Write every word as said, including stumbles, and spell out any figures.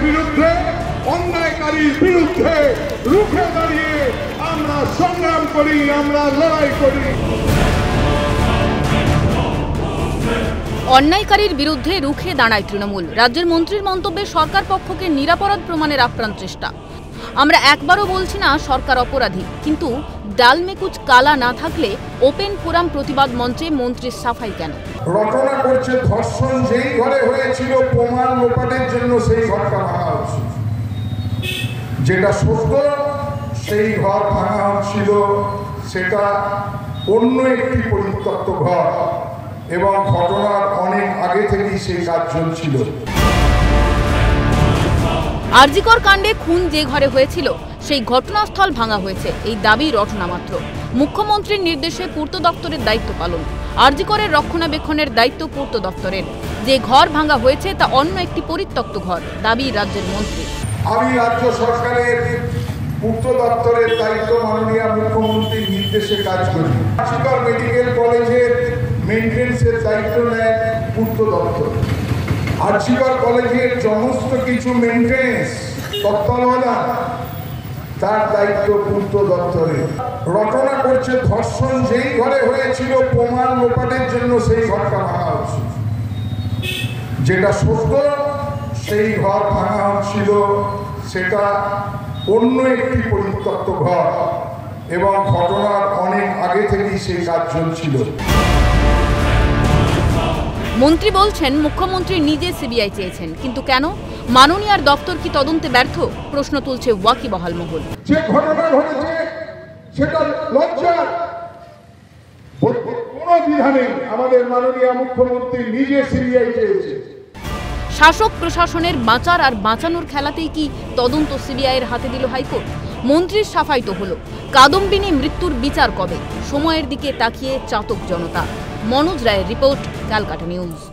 বিরুদ্ধে, অন্যায়কারীর বিরুদ্ধে রুখে দাঁড়িয়ে আমরা সংগ্রাম করি, আমরা লড়াই করি। অন্যায়কারীর বিরুদ্ধে রুখে দাঁড়ায় তৃণমূল। রাজ্যের মন্ত্রীর মন্তব্যে সরকার পক্ষকে নিরাপরাধ প্রমাণের আপ্রাণ চেষ্টা। আমরা একবারও বলছি না সরকার অপরাধী, কিন্তু ডালমেকুচ কালা না থাকলে ওপেন ফোরাম প্রতিবাদ মঞ্চে মন্ত্রীর সাফাই কেন? রটনা করছে ধর্ষণ যেই ঘরে হয়েছিল প্রমাণ লোপাটের জন্য সেই ঘরটা ভাঙা হচ্ছিল, যেটা সত্য সেই ঘর ভাঙা হচ্ছিল, সেটা অন্য একটি পরিত্যক্ত ঘর এবং ঘটনার অনেক আগে থেকেই সেই কাজ চলছিল। আরজিকর কাণ্ডে খুন যে ঘরে হয়েছিল সেই ঘটনাস্থল ভাঙা হয়েছে, এই দাবি রটনা মাত্র। মুখ্যমন্ত্রীর নির্দেশে পূর্ত দপ্তরের দায়িত্ব পালন। আরজিকরের রক্ষণাবেক্ষণের দায়িত্ব পূর্ত দপ্তরের। যে ঘর ভাঙা হয়েছে তা অন্য একটি পরিত্যক্ত ঘর, দাবি রাজ্যের মন্ত্রী। আমি রাজ্য সরকারের পূর্ত দপ্তরের দায়িত্ব মাননীয় মুখ্যমন্ত্রীর নির্দেশে কাজ করি। আরজিকর মেডিকেল কলেজের মেইনটেন্সের দায়িত্ব নেয় পূর্ত দপ্তর। আরজিকর কলেজের সমস্ত কিছু মেইনটেন্স তত্ত্বাবধান তার দায়িত্ব পূর্ত দপ্তরে। রটনা করছে ধর্ষণ যেই ঘরে হয়েছিল প্রমাণ লোপাটের জন্য সেই ঘরটা ভাঙা হচ্ছিল, যেটা সত্য সেই ঘর ভাঙা হচ্ছিল, সেটা অন্য একটি পরিত্যক্ত ঘর এবং ঘটনার অনেক আগে থেকেই সেই কাজ চলছিল। মন্ত্রী বলছেন মুখ্যমন্ত্রী নিজে সিবিআই চেয়েছেন, কিন্তু কেন? মাননীয়ার দপ্তর কি তদন্তে ব্যর্থ? প্রশ্ন তুলছে ওয়াকিবহাল মহল। যে ঘটনা ঘটেছে সেটা লজ্জার কোনো দ্বিধা নেই, আমাদের মাননীয় মুখ্যমন্ত্রী নিজে সিবিআই চেয়েছে। শাসক প্রশাসনের বাঁচার আর বাঁচানোর খেলাতেই কি তদন্ত সিবিআইয়ের হাতে দিল হাইকোর্ট? মন্ত্রীর সাফাই তো হলো, কাদম্বিনী মৃত্যুর বিচার কবে? সময়ের দিকে তাকিয়ে চাতক জনতা। মনোজ রায়ের রিপোর্ট, ক্যালকাটা নিউজ।